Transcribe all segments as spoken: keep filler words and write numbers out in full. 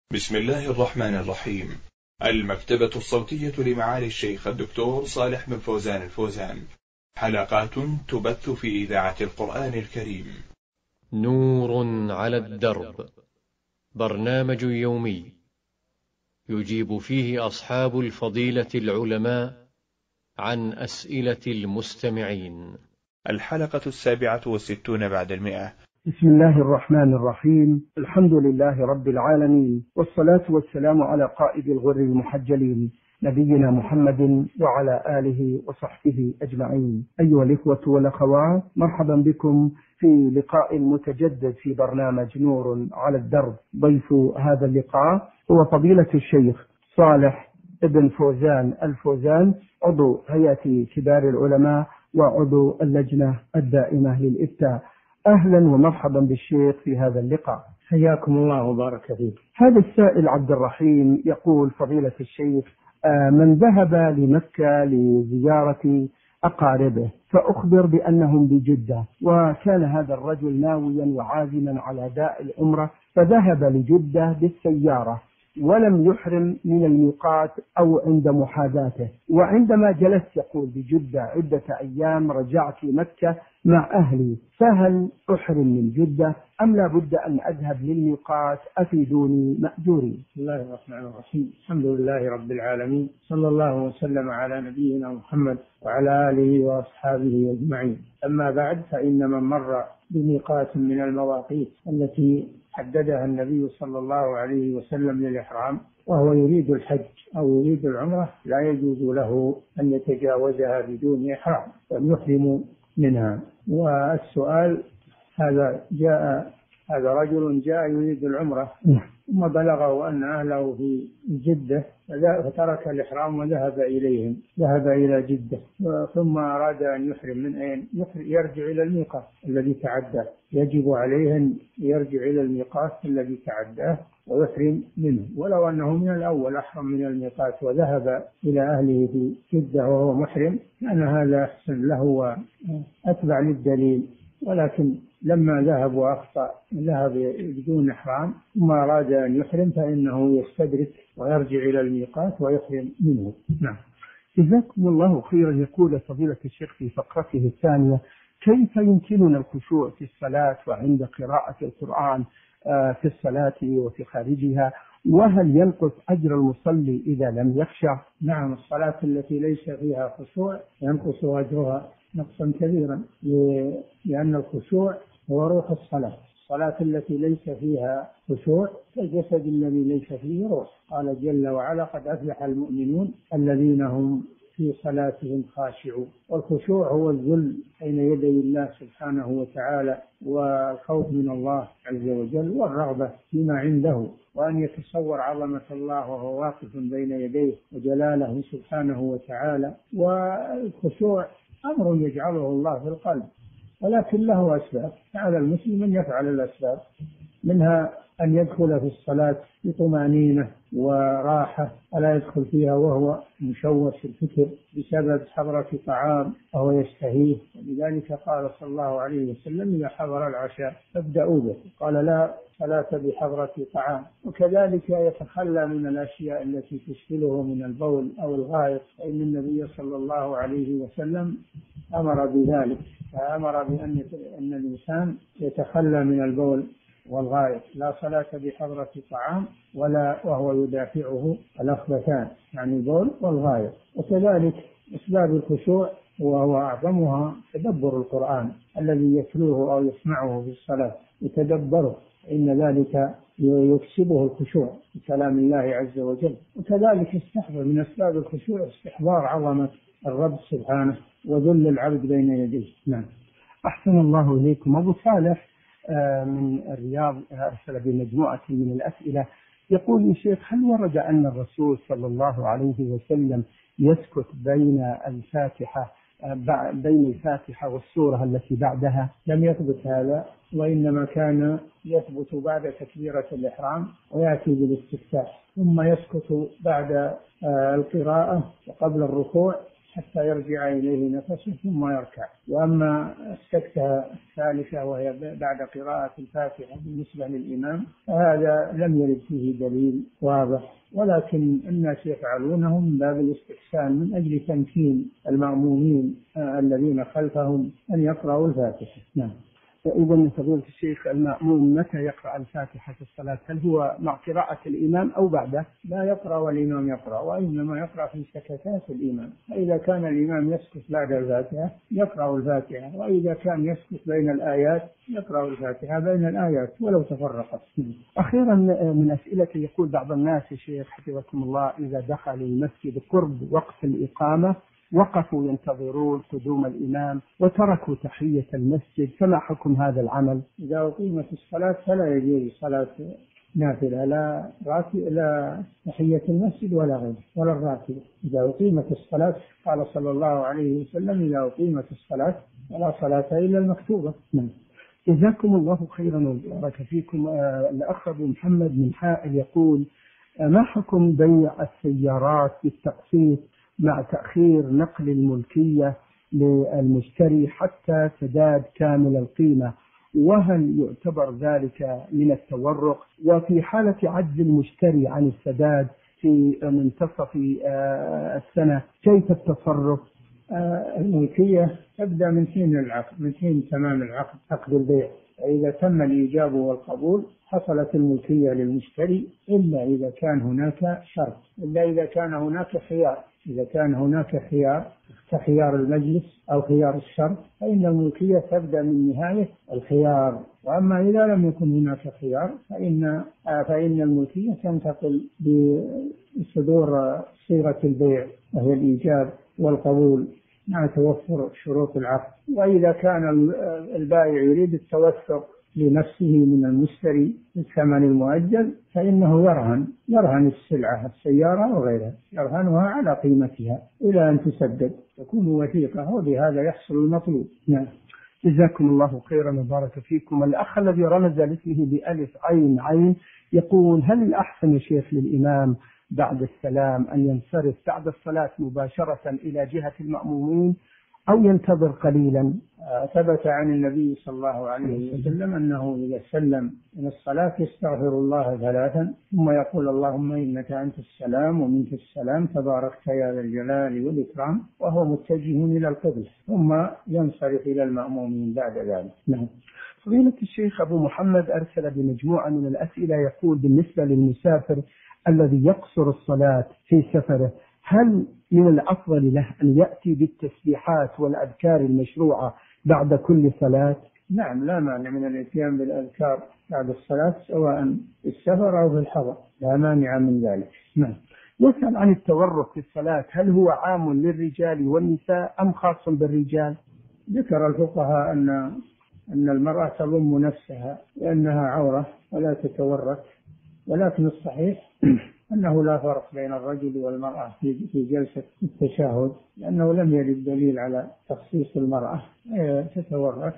بسم الله الرحمن الرحيم. المكتبة الصوتية لمعالي الشيخ الدكتور صالح بن فوزان الفوزان، حلقات تبث في إذاعة القرآن الكريم. نور على الدرب، برنامج يومي يجيب فيه أصحاب الفضيلة العلماء عن أسئلة المستمعين. الحلقة السابعة والستون بعد المئة. بسم الله الرحمن الرحيم. الحمد لله رب العالمين، والصلاة والسلام على قائد الغر المحجلين نبينا محمد وعلى آله وصحبه أجمعين. أيها الإخوة والأخوات، مرحبا بكم في لقاء متجدد في برنامج نور على الدرب. ضيف هذا اللقاء هو فضيلة الشيخ صالح بن فوزان الفوزان، عضو هيئة كبار العلماء وعضو اللجنة الدائمة للإفتاء. أهلا ومرحبا بالشيخ في هذا اللقاء، حياكم الله وبارك فيك. هذا السائل عبد الرحيم يقول: فضيلة الشيخ، من ذهب لمكة لزيارة أقاربه فأخبر بأنهم بجدة، وكان هذا الرجل ناويا وعازما على أداء العمرة، فذهب لجدة بالسيارة ولم يحرم من الميقات أو عند محاذاته، وعندما جلست يقول بجدة عدة أيام رجعت مكة مع أهلي، فهل أحرم من جدة أم لا بد أن أذهب للميقات؟ أفيدوني مأجورين. بسم الله الرحمن الرحيم. الحمد لله رب العالمين، صلى الله وسلم على نبينا محمد وعلى آله وأصحابه أجمعين. أما بعد، فإن من مر بميقات من المواقيت التي حددها النبي صلى الله عليه وسلم للإحرام وهو يريد الحج أو يريد العمرة، لا يجوز له أن يتجاوزها بدون إحرام وأن يحرم منها. والسؤال هذا، جاء هذا رجل جاء يريد العمرة ثم بلغه أن أهله في جدة فترك الإحرام وذهب إليهم، ذهب إلى جدة، ثم أراد أن يحرم. من أين يرجع؟ إلى الميقات الذي تعداه، يجب عليه أن يرجع إلى الميقات الذي تعداه ويحرم منه، ولو أنه من الأول أحرم من الميقات وذهب إلى أهله في جدة وهو محرم كان هذا أحسن له وأتبع للدليل. ولكن لما ذهب وأخطأ، ذهب بدون إحرام ثم أراد أن يحرم، فإنه يستدرك ويرجع إلى الميقات ويحرم منه. نعم. جزاكم الله خيرا. يقول فضيلة الشيخ في فقرته الثانية: كيف يمكننا الخشوع في الصلاة وعند قراءة القرآن في الصلاة وفي خارجها؟ وهل ينقص أجر المصلي إذا لم يخشع؟ نعم، الصلاة التي ليس فيها خشوع ينقص أجرها نقصا كبيرا، لأن الخشوع هو روح الصلاة. الصلاة التي ليس فيها خشوع كالجسد الذي ليس فيه روح. قال جل وعلا: قد أفلح المؤمنون الذين هم في صلاتهم خاشعون. والخشوع هو الذل بين يدي الله سبحانه وتعالى، والخوف من الله عز وجل، والرغبة فيما عنده، وأن يتصور عظمة الله وهو واقف بين يديه وجلاله سبحانه وتعالى. والخشوع أمر يجعله الله في القلب، ولكن له أسباب، على المسلم أن يفعل الأسباب، منها أن يدخل في الصلاة بطمأنينة وراحة، ولا يدخل فيها وهو مشوش الفكر بسبب حضرة طعام وهو يشتهيه. ولذلك قال صلى الله عليه وسلم: إذا حضر العشاء فابدأوا به. قال: لا صلاة بحضرة طعام. وكذلك يتخلى من الأشياء التي تشغله من البول أو الغائط، فإن النبي صلى الله عليه وسلم أمر بذلك، فأمر بأن أن الإنسان يتخلى من البول والغائط. لا صلاة بحضرة طعام ولا وهو يدافعه الأخبثان، يعني البول والغائط. وكذلك أسباب الخشوع وهو أعظمها تدبر القرآن الذي يتلوه أو يسمعه في الصلاة، يتدبره، إن ذلك يكسبه الخشوع بكلام الله عز وجل. وكذلك استحضر من أسباب الخشوع استحضار عظمة الرب سبحانه وذل العبد بين يديه. نعم. أحسن الله إليكم. أبو صالح من الرياض أرسل بمجموعة من الأسئلة، يقول: يا شيخ، هل ورد أن الرسول صلى الله عليه وسلم يسكت بين الفاتحة بين الفاتحة والسورة التي بعدها؟ لم يثبت هذا، وإنما كان يثبت بعد تكبيرة الإحرام ويأتي بالاستفتاح، ثم يسكت بعد القراءة وقبل الركوع حتى يرجع إليه نفسه ثم يركع. وأما السكتة الثالثة وهي بعد قراءة الفاتحة بالنسبة للإمام فهذا لم يرد فيه دليل واضح، ولكن الناس يفعلونه من باب الاستحسان من أجل تمكين المأمومين الذين خلفهم أن يقرأوا الفاتحة. نعم. إذا فضيلة الشيخ المأموم متى يقرأ الفاتحة في الصلاة؟ هل هو مع قراءة الإمام أو بعده؟ لا يقرأ والإمام يقرأ، وإنما يقرأ في سكتات الإمام. فإذا كان الإمام يسكت بعد الفاتحة يقرأ الفاتحة، وإذا كان يسكت بين الآيات يقرأ الفاتحة بين الآيات ولو تفرقت. أخيرا من أسئلة يقول بعض الناس يا شيخ حفظكم الله إذا دخلوا المسجد قرب وقت الإقامة وقفوا ينتظرون قدوم الإمام وتركوا تحية المسجد، فما حكم هذا العمل؟ إذا أقيمت الصلاة فلا يجوز صلاة نافلة لا راتب لا تحية المسجد ولا غيره ولا الراتب. إذا أقيمت الصلاة قال صلى الله عليه وسلم إذا أقيمت الصلاة فلا صلاة إلا المكتوبة. جزاكم الله خيرا وبارك فيكم. الأخ أبو محمد من حائل يقول ما حكم بيع السيارات بالتقسيط مع تأخير نقل الملكية للمشتري حتى سداد كامل القيمة، وهل يعتبر ذلك من التورق؟ وفي حالة عجز المشتري عن السداد في منتصف السنة كيف التصرف؟ الملكية تبدأ من حين العقد، من حين تمام العقد عقد البيع. إذا تم الإيجاب والقبول حصلت الملكية للمشتري إلا إذا كان هناك شرط، إلا إذا كان هناك خيار. إذا كان هناك خيار كخيار المجلس أو خيار الشرط فإن الملكية تبدأ من نهاية الخيار. وأما إذا لم يكن هناك خيار فإن فإن الملكية تنتقل بصدور صيغة البيع وهي الإيجاب والقبول مع توفر شروط العقد. وإذا كان البائع يريد التوثق لنفسه من المشتري بالثمن المؤجل فإنه يرهن يرهن السلعة السيارة وغيرها يرهنها على قيمتها إلى أن تسدد تكون وثيقة، وبهذا يحصل المطلوب. نعم. جزاكم الله خيرا وبارك فيكم. الأخ الذي رمز لاسمه بألف عين عين يقول هل الأحسن يا شيخ للإمام بعد السلام أن ينصرف بعد الصلاة مباشرة إلى جهة المأمومين أو ينتظر قليلا؟ ثبت عن النبي صلى الله عليه وسلم أنه إذا سلم من الصلاة يستغفر الله ثلاثا ثم يقول اللهم إنك أنت السلام ومنك السلام تباركت يا ذا الجلال والإكرام، وهو متجه إلى القبلة، ثم ينصرف إلى المأمومين بعد ذلك. نعم. فضيلة الشيخ أبو محمد أرسل بمجموعة من الأسئلة يقول بالنسبة للمسافر الذي يقصر الصلاة في سفره هل من الأفضل له أن يأتي بالتسبيحات والأذكار المشروعة بعد كل صلاة؟ نعم، لا مانع من الاتيان بالأذكار بعد الصلاة سواء في السفر أو في الحضر، لا مانع من ذلك. نعم. يسأل عن التورك في الصلاة هل هو عام للرجال والنساء أم خاص بالرجال؟ ذكر الفقهاء أن أن المرأة تضم نفسها لأنها عورة ولا تتورك، ولكن الصحيح أنه لا فرق بين الرجل والمرأة في جلسة التشهد، لأنه لم يرد دليل على تخصيص المرأة، تتورك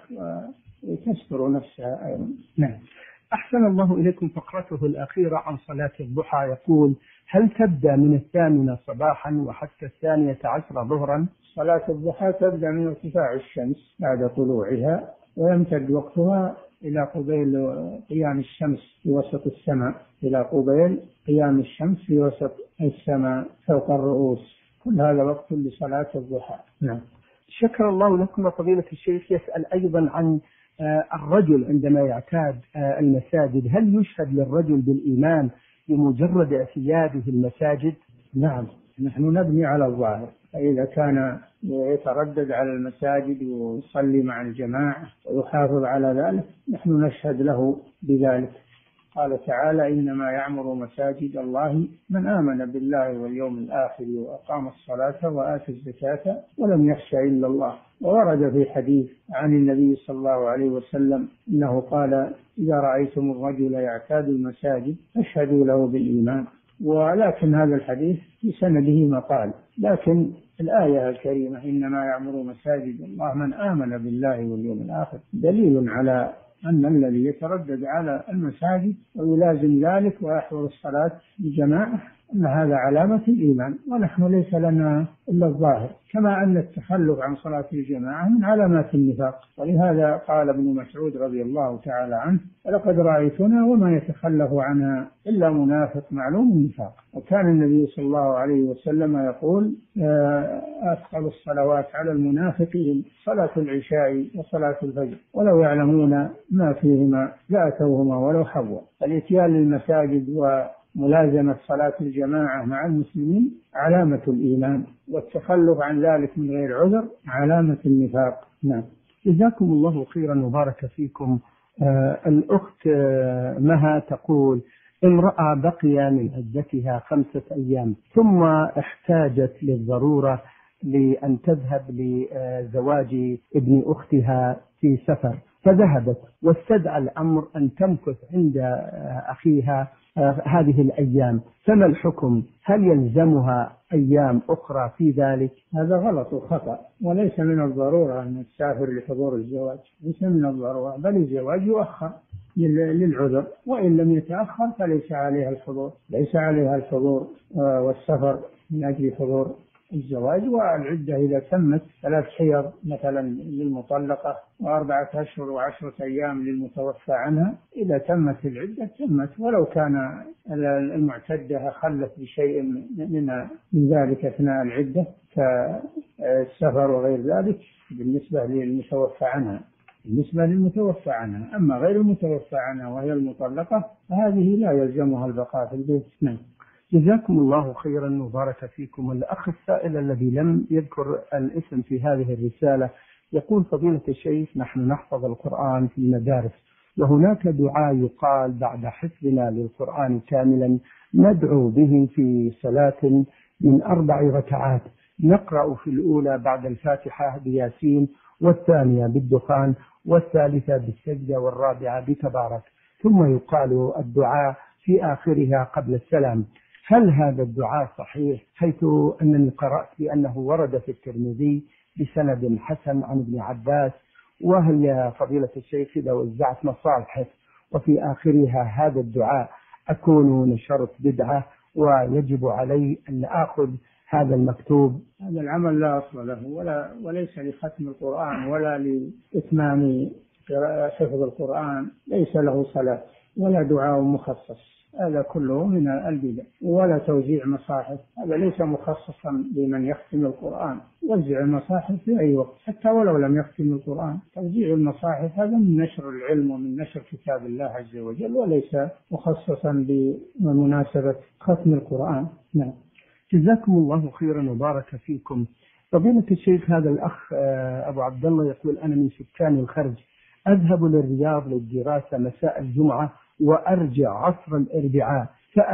وتستر نفسها أيضا. نعم. أحسن الله إليكم. فقرته الأخيرة عن صلاة الضحى يقول هل تبدأ من الثامنة صباحا وحتى الثانية عشر ظهرا؟ صلاة الضحى تبدأ من ارتفاع الشمس بعد طلوعها ويمتد وقتها إلى قبيل قيام الشمس في وسط السماء، إلى قبيل قيام الشمس في وسط السماء فوق الرؤوس. كل هذا وقت لصلاة الضحى. نعم. شكر الله لكم فضيلة الشيخ. يسأل أيضا عن الرجل عندما يعتاد المساجد هل يشهد للرجل بالإيمان بمجرد اعتياده المساجد؟ نعم، نحن نبني على الظاهر، فإذا كان يتردد على المساجد ويصلي مع الجماعة ويحافظ على ذلك نحن نشهد له بذلك. قال تعالى إنما يعمر مساجد الله من آمن بالله واليوم الآخر وأقام الصلاة وآتى الزكاة ولم يخش إلا الله. وورد في حديث عن النبي صلى الله عليه وسلم إنه قال إذا رأيتم الرجل يعتاد المساجد فاشهدوا له بالإيمان. ولكن هذا الحديث في سنده مقال، لكن الآية الكريمة إنما يعمر مساجد الله من آمن بالله واليوم الآخر دليل على أن الذي يتردد على المساجد ويلازم ذلك ويحضر الصلاة بجماعة أن هذا علامة الإيمان، ونحن ليس لنا إلا الظاهر، كما أن التخلف عن صلاة الجماعة من علامات النفاق. ولهذا قال ابن مسعود رضي الله تعالى عنه: لقد رأيتنا وما يتخلف عنها إلا منافق معلوم النفاق. وكان النبي صلى الله عليه وسلم يقول: أثقل الصلوات على المنافقين صلاة العشاء وصلاة الفجر ولو يعلمون ما فيهما لأتوهما ولو حبوا. الإتيان للمساجد وملازمة صلاة الجماعة مع المسلمين علامة الإيمان، والتخلف عن ذلك من غير عذر علامة النفاق. نعم. جزاكم الله خيرا وبارك فيكم. آه الأخت آه مها تقول: امرأة بقي من عدتها خمسة أيام ثم احتاجت للضرورة لأن تذهب لزواج ابن أختها في سفر، فذهبت واستدعى الأمر أن تمكث عند أخيها هذه الأيام، فما الحكم؟ هل يلزمها أيام أخرى في ذلك؟ هذا غلط وخطأ، وليس من الضرورة أن تسافر لحضور الزواج، ليس من الضرورة، بل الزواج يؤخر للعذر، وإن لم يتأخر فليس عليها الحضور، ليس عليها الحضور والسفر من أجل حضور الزواج. والعدة إذا تمت ثلاث حيض مثلا للمطلقة وأربعة أشهر وعشرة أيام للمتوفى عنها، إذا تمت العدة تمت، ولو كان المعتدة خلت بشيء من من ذلك أثناء العدة كالسفر وغير ذلك بالنسبة للمتوفى عنها بالنسبة للمتوفى عنها. أما غير المتوفى عنها وهي المطلقة فهذه لا يلزمها البقاء في البيت. نعم. جزاكم الله خيرا وبارك فيكم. الأخ السائل الذي لم يذكر الاسم في هذه الرسالة يقول: فضيلة الشيخ، نحن نحفظ القرآن في المدارس، وهناك دعاء يقال بعد حفظنا للقرآن كاملا ندعو به في صلاة من أربع ركعات، نقرأ في الأولى بعد الفاتحة بياسين، والثانية بالدخان، والثالثة بالسجدة، والرابعة بتبارك، ثم يقال الدعاء في آخرها قبل السلام. هل هذا الدعاء صحيح؟ حيث أنني قرأت بأنه ورد في الترمذي بسند حسن عن ابن عباس. وهل يا فضيلة الشيخ إذا وزعت مصاحف وفي آخرها هذا الدعاء أكون نشرت بدعة ويجب علي أن آخذ هذا المكتوب؟ هذا العمل لا أصل له، ولا وليس لختم القرآن ولا لإتمام حفظ القرآن، ليس له صلاة ولا دعاء مخصص، هذا كله من البدع. ولا توزيع مصاحف، هذا ليس مخصصا لمن يختم القرآن. وزع المصاحف في أي وقت حتى ولو لم يختم القرآن. توزيع المصاحف هذا من نشر العلم ومن نشر كتاب الله عز وجل، وليس مخصصا بمناسبة ختم القرآن. نعم. جزاكم الله خيرا وبارك فيكم. فضيلة الشيخ، هذا الأخ أبو عبد الله يقول: أنا من سكان الخرج، أذهب للرياض للدراسة مساء الجمعة وأرجع عصر الأربعاء،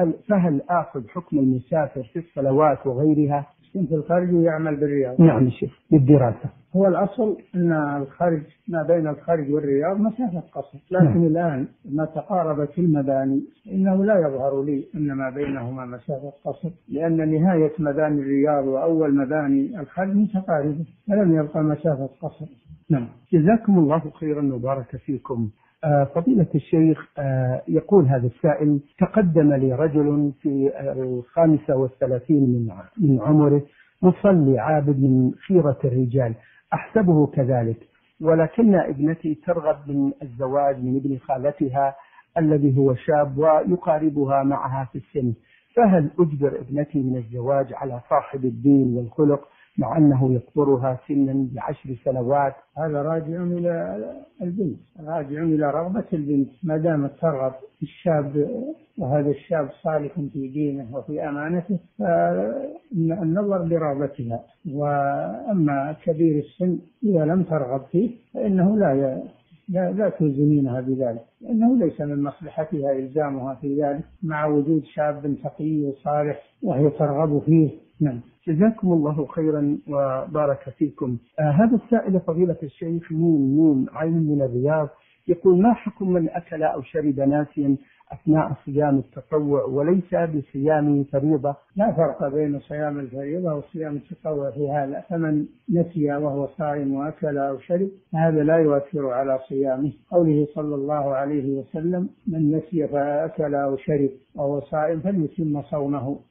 فهل آخذ حكم المسافر في الصلوات وغيرها؟ في الخارج يعمل بالرياض. نعم شيخ، للدراسة. هو الأصل أن الخارج ما بين الخارج والرياض مسافة قصر، لكن نعم. الآن ما تقاربت المباني إنه لا يظهر لي أن ما بينهما مسافة قصر، لأن نهاية مباني الرياض وأول مباني الخارج متقاربة، فلم يبقى مسافة قصر. نعم. جزاكم الله خيرا وبارك فيكم. آه فضيلة الشيخ، آه يقول هذا السائل: تقدم لي رجل في الخامسة والثلاثين من من عمره، مصلي عابد من خيرة الرجال، أحسبه كذلك، ولكن ابنتي ترغب من الزواج من ابن خالتها الذي هو شاب ويقاربها معها في السن، فهل أجبر ابنتي من الزواج على صاحب الدين والخلق مع أنه يكبرها سنا بعشر سنوات؟ هذا راجع إلى البنت، راجع إلى رغبة البنت، ما دامت ترغب الشاب وهذا الشاب صالح في دينه وفي أمانته فالنظر لرغبتها. وأما كبير السن إذا لم ترغب فيه فإنه لا لا, لا تلزمينها بذلك، لأنه ليس من مصلحتها إلزامها في ذلك مع وجود شاب تقي وصالح وهي ترغب فيه. نعم. جزاكم الله خيرا وبارك فيكم. آه هذا السائل فضيلة الشيخ ميم ميم عين من الرياض يقول: ما حكم من أكل أو شرب ناسيا أثناء صيام التطوع وليس بصيام فريضة؟ لا فرق بين صيام الفريضة وصيام التطوع في هذا، فمن نسي وهو صائم وأكل أو شرب هذا لا يؤثر على صيامه، قوله صلى الله عليه وسلم: من نسي فأكل أو شرب وهو صائم فليتم صومه.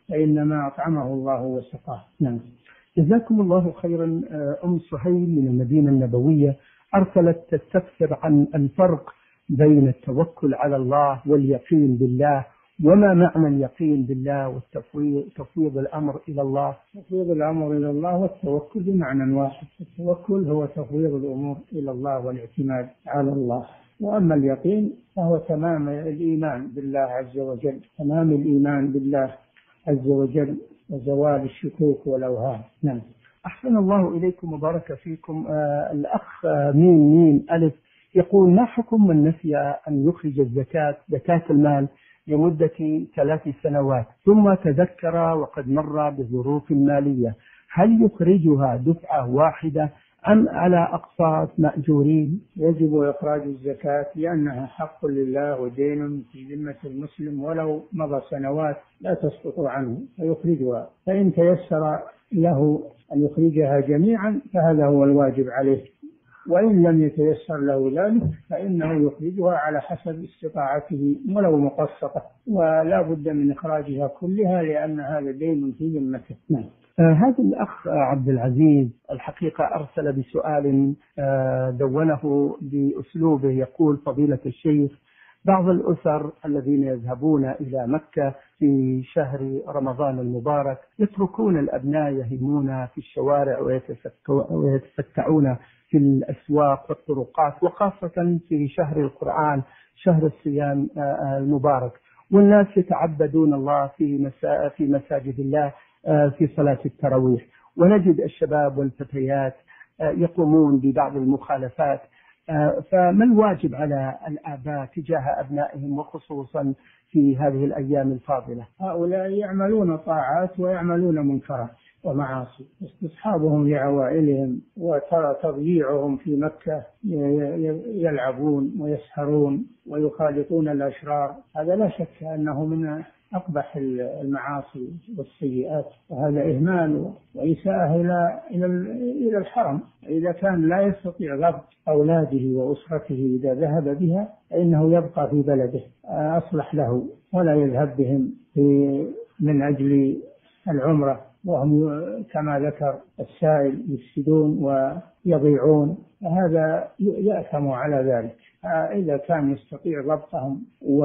فإنما أطعمه الله وسقاه. نعم. جزاكم الله خيرا. أم سهيل من المدينة النبوية أرسلت تستفسر عن الفرق بين التوكل على الله واليقين بالله، وما معنى اليقين بالله والتفويض تفويض الأمر إلى الله؟ تفويض الأمر إلى الله والتوكل بمعنى واحد. التوكل هو تفويض الأمور إلى الله والاعتماد على الله، وأما اليقين فهو تمام الإيمان بالله عز وجل، تمام الإيمان بالله عز وجل وزوال الشكوك والأوهام. نعم. أحسن الله إليكم وبارك فيكم. آه الأخ ميم ميم ألف يقول: ما حكم من نسي أن يخرج الزكاة زكاة المال لمدة ثلاث سنوات ثم تذكر وقد مر بظروف مالية، هل يخرجها دفعة واحدة أم على أقساط مأجورين؟ يجب إخراج الزكاة لأنها حق لله ودين في ذمة المسلم، ولو مضى سنوات لا تسقط عنه فيخرجها، فإن تيسر له أن يخرجها جميعا فهذا هو الواجب عليه، وإن لم يتيسر له ذلك فإنه يخرجها على حسب استطاعته ولو مقسطة، ولا بد من إخراجها كلها لأن هذا دين في ذمته. نعم. آه هذا الأخ عبد العزيز الحقيقة أرسل بسؤال آه دونه بأسلوبه، يقول: فضيلة الشيخ، بعض الأسر الذين يذهبون إلى مكة في شهر رمضان المبارك يتركون الأبناء يهيمون في الشوارع ويتفتعون في الأسواق والطرقات، وخاصة في شهر القرآن شهر الصيام المبارك، والناس يتعبدون الله في في مساجد الله في صلاة التراويح، ونجد الشباب والفتيات يقومون ببعض المخالفات، فما الواجب على الآباء تجاه أبنائهم وخصوصا في هذه الأيام الفاضلة؟ هؤلاء يعملون طاعات ويعملون منكرات ومعاصي، استصحابهم لعوائلهم وترى تضييعهم في مكة يلعبون ويسهرون ويخالطون الأشرار، هذا لا شك أنه من أقبح المعاصي والسيئات، وهذا إهمال وإساءة إلى إلى الحرم. إذا كان لا يستطيع ضبط أولاده وأسرته إذا ذهب بها فإنه يبقى في بلده أصلح له، ولا يذهب بهم من أجل العمرة وهم كما ذكر السائل يفسدون ويضيعون، فهذا يأثم على ذلك. إذا كان يستطيع ضبطهم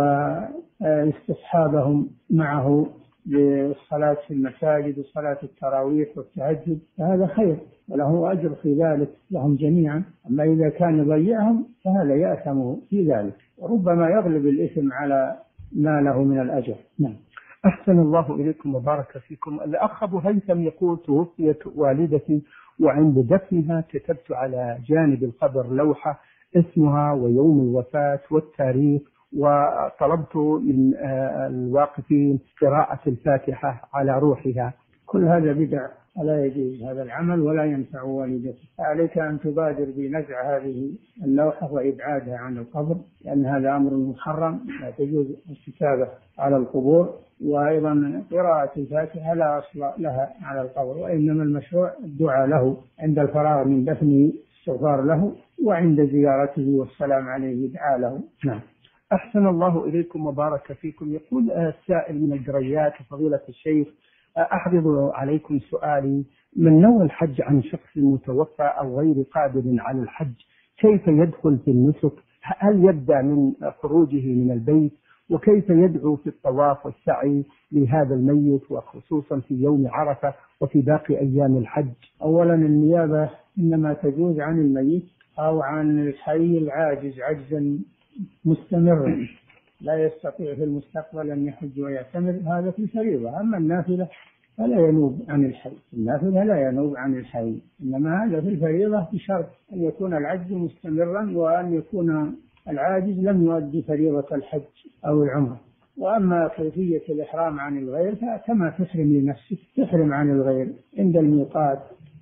واستصحابهم معه للصلاة في المساجد وصلاة التراويح والتهجد فهذا خير وله أجر في ذلك لهم جميعا، أما إذا كان يضيعهم فهذا يأثم في ذلك، وربما يغلب الإثم على ما له من الأجر. نعم. أحسن الله إليكم وبارك فيكم. الأخ أبو هيثم يقول: توفيت والدتي وعند دفنها كتبت على جانب القبر لوحة اسمها ويوم الوفاة والتاريخ، وطلبت من الواقفين قراءة الفاتحة على روحها. كل هذا بدع، لا يجوز هذا العمل ولا ينفع والدتك. عليك أن تبادر بنزع هذه اللوحة وإبعادها عن القبر، لأن هذا أمر محرم، لا تجوز الكتابة على القبور، وأيضا قراءة الفاتحة لا أصل لها على القبر، وإنما المشروع الدعاء له عند الفراغ من دفنه، استغفار له، وعند زيارته والسلام عليه دعاء له. نعم. أحسن الله إليكم وبارك فيكم. يقول السائل من القريات: فضيلة الشيخ، أحفظ عليكم سؤالي، من نوى الحج عن شخص متوفى أو غير قادر على الحج كيف يدخل في النسك؟ هل يبدأ من خروجه من البيت؟ وكيف يدعو في الطواف والسعي لهذا الميت وخصوصا في يوم عرفة وفي باقي أيام الحج؟ أولا النيابة إنما تجوز عن الميت أو عن الحي العاجز عجزا مستمرا لا يستطيع في المستقبل أن يحج ويعتمر، هذا في الفريضة. أما النافلة فلا ينوب عن الحي، النافلة لا ينوب عن الحي، إنما هذا في الفريضة بشرط أن يكون العجز مستمرا وأن يكون العاجز لم يؤدي فريضة الحج أو العمرة. وأما كيفية الإحرام عن الغير فكما تحرم لنفسك تحرم عن الغير عند الميقات،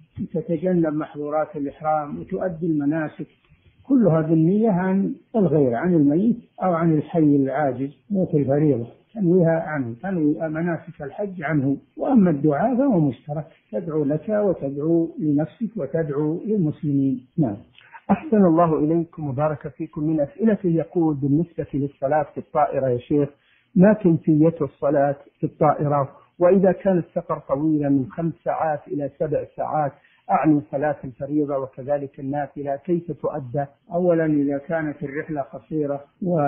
تتجنب محظورات الإحرام وتؤدي المناسك كلها بالنية عن الغير، عن الميت أو عن الحي العاجز في الفريضة تنويها عنه، تنوي مناسك الحج عنه. وأما الدعاء فهو مشترك، تدعو لك وتدعو لنفسك وتدعو للمسلمين. نعم. أحسن الله إليكم وبارك فيكم. من أسئلته يقول: بالنسبة للصلاة في الطائرة يا شيخ، ما كيفية الصلاة في الطائرة وإذا كان السفر طويلا من خمس ساعات إلى سبع ساعات أعني صلاة الفريضة وكذلك النافلة كيف تؤدى؟ أولا إذا كانت الرحلة قصيرة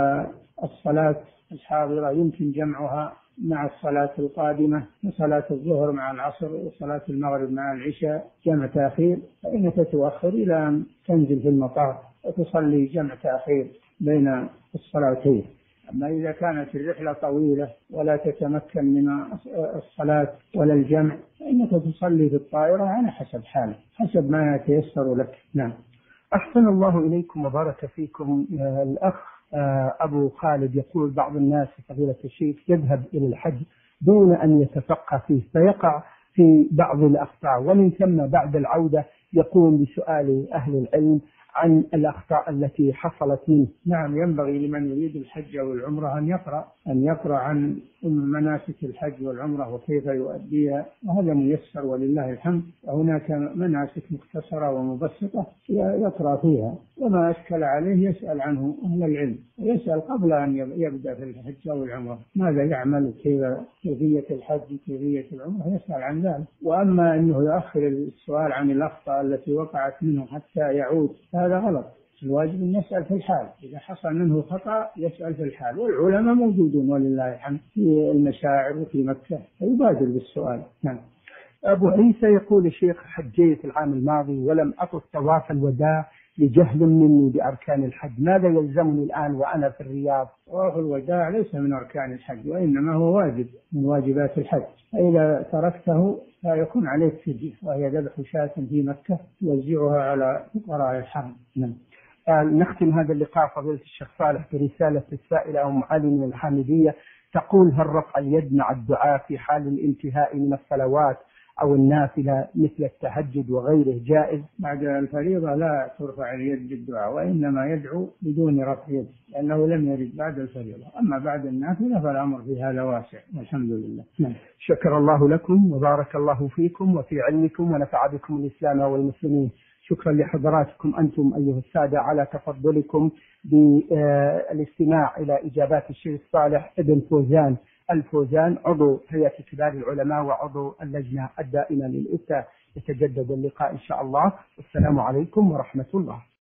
والصلاة الحاضرة يمكن جمعها مع الصلاة القادمة صلاة الظهر مع العصر وصلاة المغرب مع العشاء جمع تأخير، فإنك تؤخر إلى أن تنزل في المطار وتصلي جمع تأخير بين الصلاتين. أما إذا كانت الرحلة طويلة ولا تتمكن من الصلاة ولا الجمع فإنك تصلي في الطائرة على حسب حالك حسب ما يتيسر لك. نعم. أحسن الله إليكم وبارك فيكم. الأخ أبو خالد يقول بعض الناس فضيلة الشيخ يذهب إلى الحج دون أن يتفقه فيه فيقع في بعض الأخطاء، ومن ثم بعد العودة يقوم بسؤال أهل العلم عن الأخطاء التي حصلت منه. نعم، ينبغي لمن يريد الحج والعمرة أن يقرأ أن يقرأ عن مناسك الحج والعمرة وكيف يؤديها، وهذا ميسر ولله الحمد. وهناك مناسك مختصرة ومبسطة يقرأ فيها، وما أشكل عليه يسأل عنه أهل العلم، ويسأل قبل أن يبدأ في الحج أو العمرة ماذا يعمل، كيف كيفية الحج كيفية العمرة، يسأل عن ذلك. وأما أنه يؤخر السؤال عن الأخطاء التي وقعت منه حتى يعود هذا غلط. الواجب أن يسأل في الحال، إذا حصل منه خطأ يسأل في الحال، والعلماء موجودون ولله الحمد في المشاعر وفي مكة فيبادر بالسؤال. نعم. أبو عيسى يقول الشيخ حجيت العام الماضي ولم أطف طواف الوداع لجهل مني بأركان الحج، ماذا يلزمني الآن وأنا في الرياض؟ طواف الوداع ليس من أركان الحج وإنما هو واجب من واجبات الحج، فإذا تركته فيكون عليك فدية وهي ذبح شاة في مكة توزعها على فقراء الحرم. نعم. آه نختم هذا اللقاء فضيلة الشيخ صالح برسالة السائلة أم علي من الحامدية تقول: هل رفع اليد مع الدعاء في حال الانتهاء من الصلوات أو النافلة مثل التهجد وغيره جائز؟ بعد الفريضة لا ترفع اليد بالدعاء، وإنما يدعو بدون رفع يد لأنه لم يرد بعد الفريضة. أما بعد النافلة فالأمر في هذا واسع والحمد لله. نعم. شكر الله لكم وبارك الله فيكم وفي علمكم ونفع بكم الإسلام والمسلمين. شكرا لحضراتكم أنتم أيها السادة على تفضلكم بالاستماع إلى إجابات الشيخ صالح ابن فوزان الفوزان عضو هيئة كبار العلماء وعضو اللجنة الدائمة للإفتاء. يتجدد اللقاء إن شاء الله، والسلام عليكم ورحمة الله.